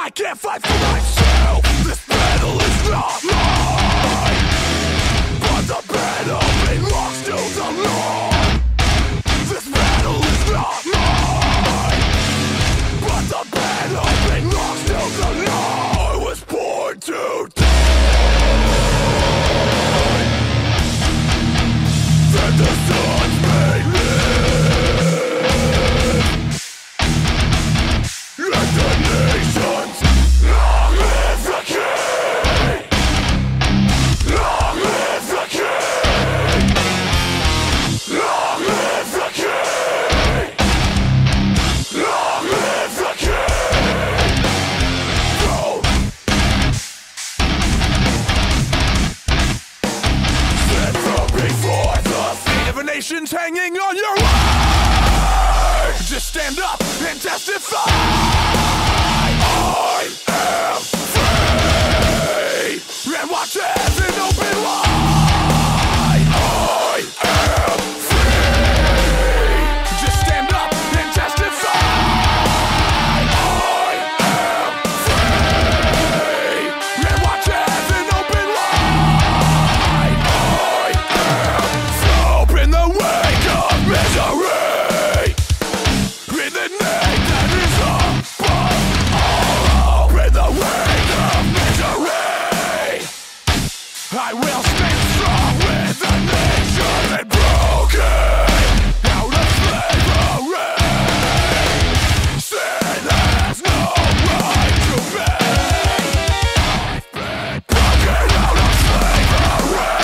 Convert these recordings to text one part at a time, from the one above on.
I can't fight for myself. This battle is not mine, but the battle belongs to the Lord. This battle is not mine, but the battle belongs to the Lord. I was born to die, that the sons may live, let the nations. Long live the King! Long live the King! Long live the King! Long live the King! Go! Stand firm before the fate of a nation's hanging on your word. Just stand up and testify. I am free, and watch heaven open wide. I am free. Just stand up and testify. I am free, and watch heaven open wide. I am free. Open the wake of misery, in the name that is above. Open the wake of misery. I will stand strong with the nation and broken out of slavery. Sin has no right to me. I've been broken out of slavery,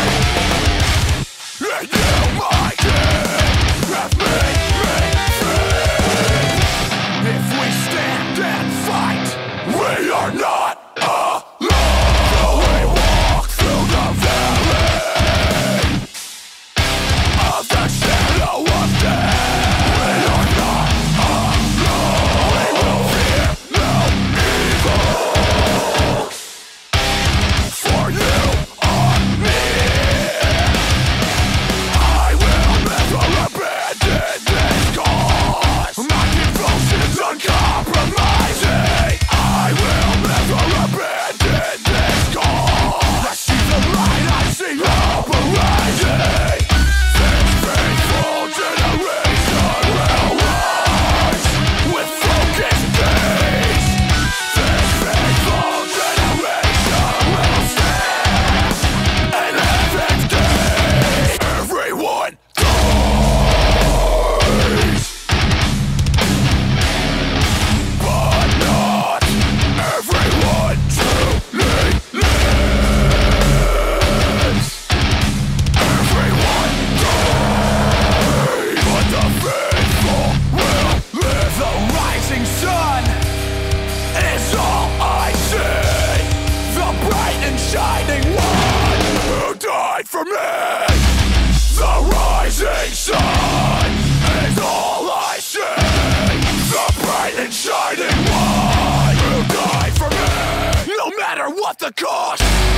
and you, my King, have made me free. If we stand and fight, we are not alone. Though we walk through the valley of the shadow of death, we are not alone. We will fear no evil, for you are near. I will never abandon this cause. My devotion's uncompromising. I will never abandon this cause. I see the light, I see hope arising. This faithful generation will rise with focused gaze. This faithful generation will stand in heaven's gaze. Everyone dies, but not everyone truly lives. Everyone dies, but the faithful will live. The rising sun is all I see, the bright and shining one who died for me. The rising sun is all I see, the bright and shining one who died for me. No matter what the cost,